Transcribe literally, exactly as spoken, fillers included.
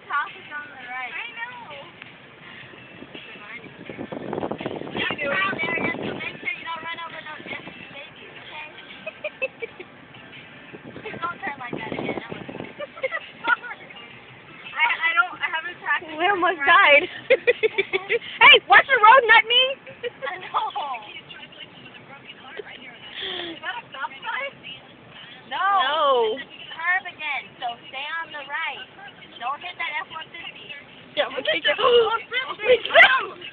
house is on the right. I know. Just around there, just to make sure you don't run over no dead babies, okay? Don't turn like that again. That was I I don't I haven't practiced. We almost died. Hey, watch the road, not me. I know. Is that a stop sign? No. No. Curve again, so stay on the right. Don't hit that F one fifty. Yeah, we'll take it. Oh,